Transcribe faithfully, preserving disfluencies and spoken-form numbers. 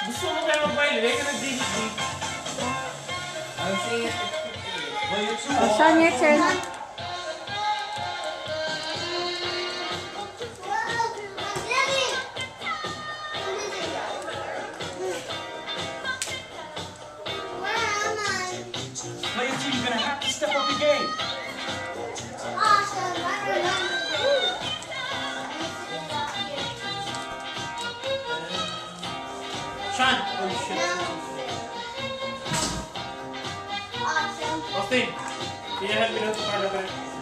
Gusto mo kaya mag-violate? Kaya nag-dinig-dig. I'll say it. Oh, Sean, your turn. Player two, you're gonna have to step up your game. Sean! Oh shit. Austin, can you help me out to card